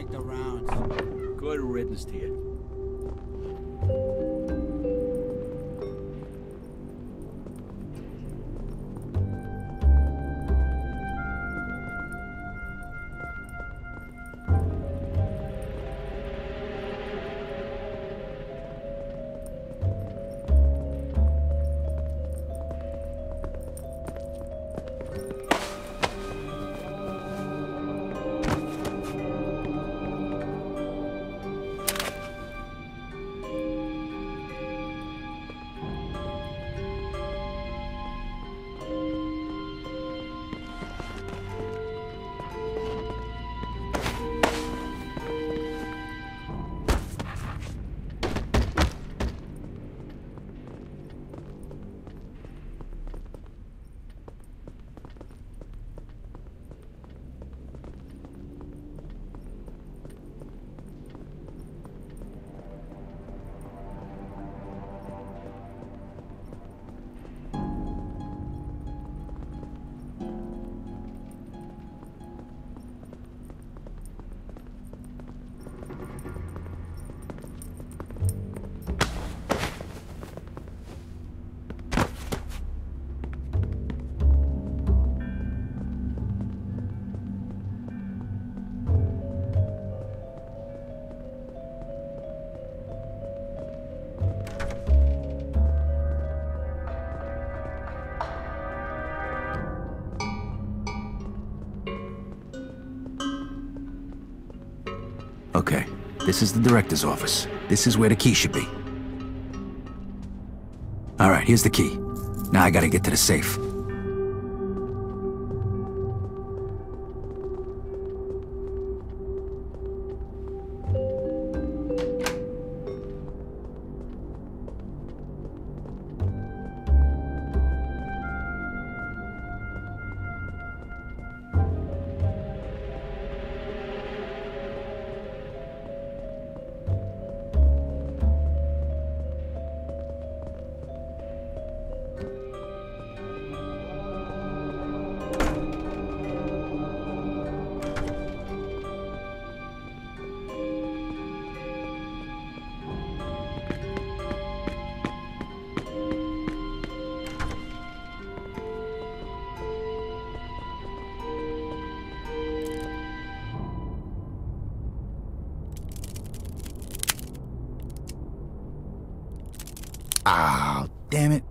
like the rounds. Good riddance to you. Okay, this is the director's office. This is where the key should be. All right, here's the key. Now I gotta get to the safe. Ah, damn it.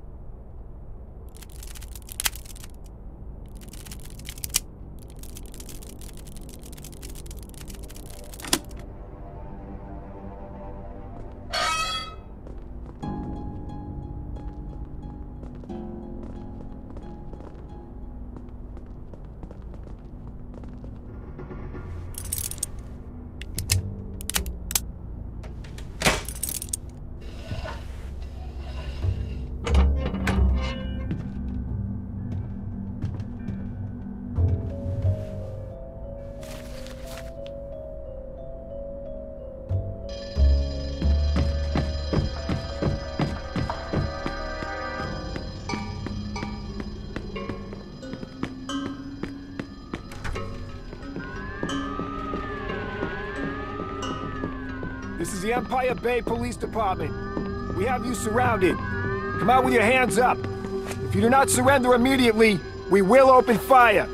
This is the Empire Bay Police Department. We have you surrounded. Come out with your hands up. If you do not surrender immediately, we will open fire.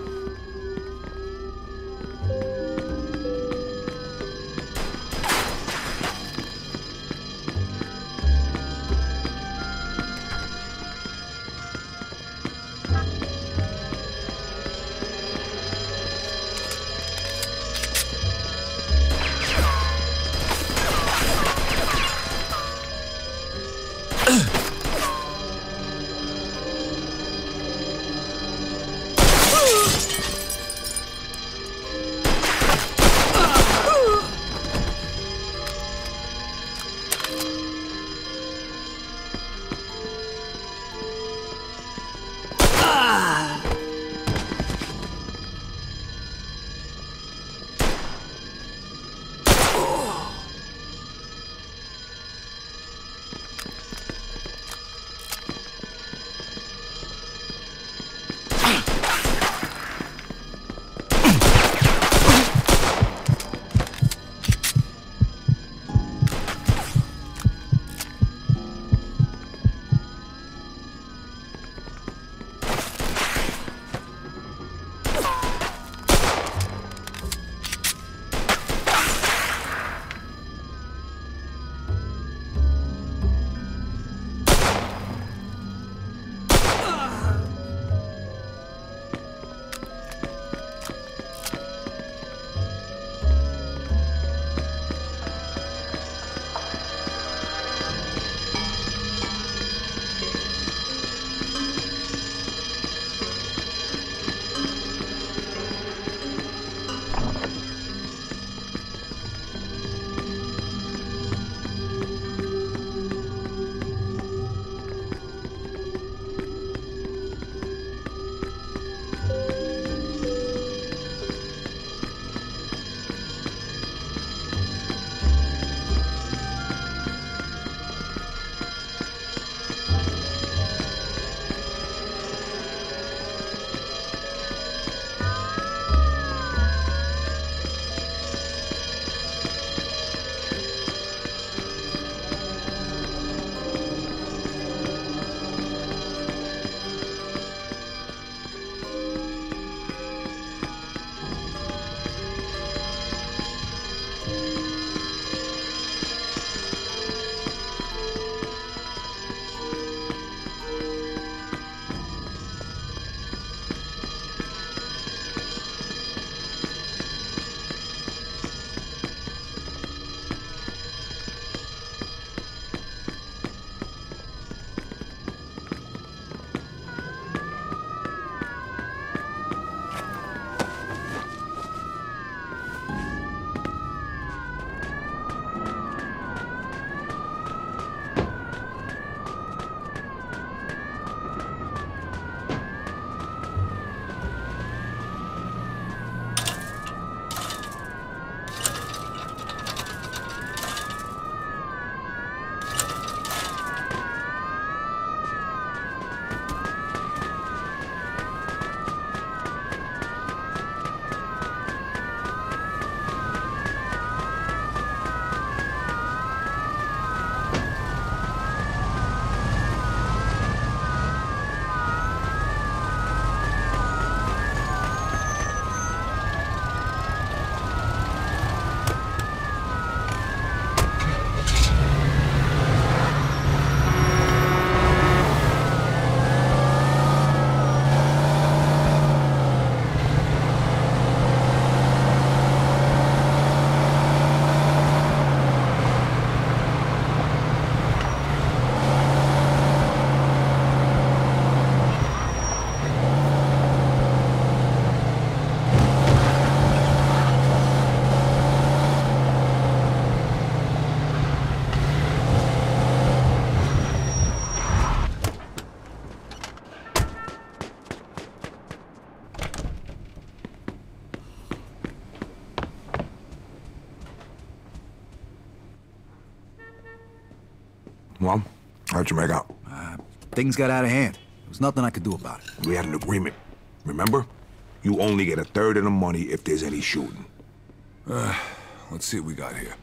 Well, how'd you make out? Things got out of hand. There was nothing I could do about it. We had an agreement. Remember? You only get a third of the money if there's any shooting. Let's see what we got here.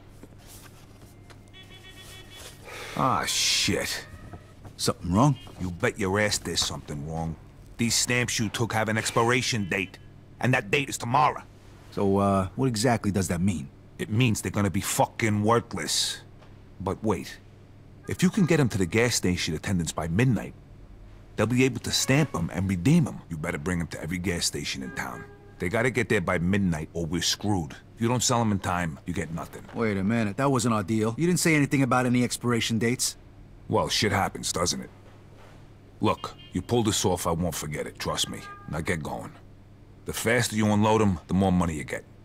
Ah, shit. Something wrong? You bet your ass there's something wrong. These stamps you took have an expiration date, and that date is tomorrow. So, what exactly does that mean? It means they're gonna be fucking worthless. But wait. If you can get them to the gas station attendants by midnight, they'll be able to stamp them and redeem them. You better bring them to every gas station in town. They gotta get there by midnight or we're screwed. If you don't sell them in time, you get nothing. Wait a minute, that wasn't our deal. You didn't say anything about any expiration dates? Well, shit happens, doesn't it? Look, you pull this off, I won't forget it, trust me. Now get going. The faster you unload them, the more money you get.